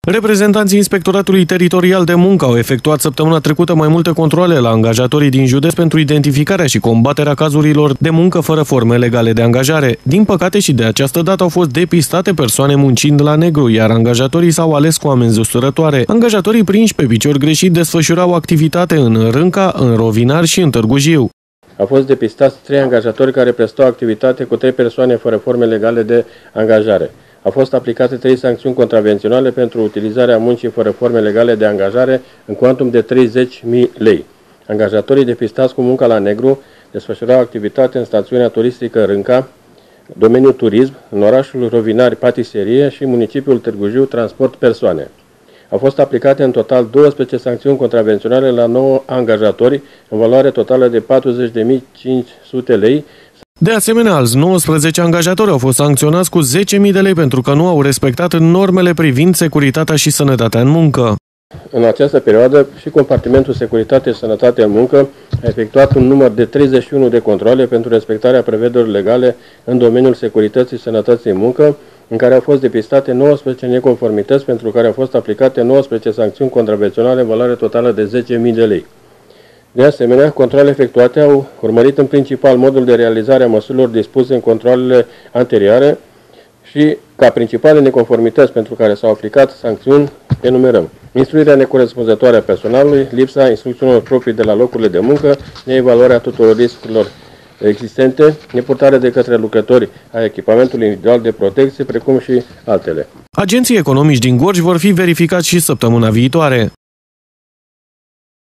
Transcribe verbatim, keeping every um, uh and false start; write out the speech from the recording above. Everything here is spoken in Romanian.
Reprezentanții Inspectoratului Teritorial de Muncă au efectuat săptămâna trecută mai multe controale la angajatorii din județ pentru identificarea și combaterea cazurilor de muncă fără forme legale de angajare. Din păcate și de această dată au fost depistate persoane muncind la negru, iar angajatorii s-au ales cu amenzi usurătoare. Angajatorii prinși pe picior greșit desfășurau activitate în Rânca, în Rovinar și în Târgu Jiu. Au fost depistați trei angajatori care prestau activitate cu trei persoane fără forme legale de angajare. Au fost aplicate trei sancțiuni contravenționale pentru utilizarea muncii fără forme legale de angajare în cuantum de treizeci de mii lei. Angajatorii depistați cu munca la negru desfășurau activitate în stațiunea turistică Rânca, domeniul turism, în orașul Rovinari patiserie și municipiul Târgu Jiu transport persoane. Au fost aplicate în total douăsprezece sancțiuni contravenționale la nouă angajatori în valoare totală de patruzeci de mii cinci sute lei. De asemenea, alți nouăsprezece angajatori au fost sancționați cu zece mii de lei pentru că nu au respectat normele privind securitatea și sănătatea în muncă. În această perioadă, și Compartimentul Securitate și Sănătate în Muncă a efectuat un număr de treizeci și unu de controale pentru respectarea prevederilor legale în domeniul securității și sănătății în muncă, în care au fost depistate nouăsprezece neconformități pentru care au fost aplicate nouăsprezece sancțiuni contravenționale în valoare totală de zece mii de lei. De asemenea, controalele efectuate au urmărit în principal modul de realizare a măsurilor dispuse în controalele anterioare și, ca principale neconformități pentru care s-au aplicat sancțiuni, enumerăm: instruirea necorespunzătoare a personalului, lipsa instrucțiunilor proprii de la locurile de muncă, neevaluarea tuturor riscurilor existente, nepurtarea de către lucrători a echipamentului individual de protecție, precum și altele. Agenții economici din Gorj vor fi verificați și săptămâna viitoare.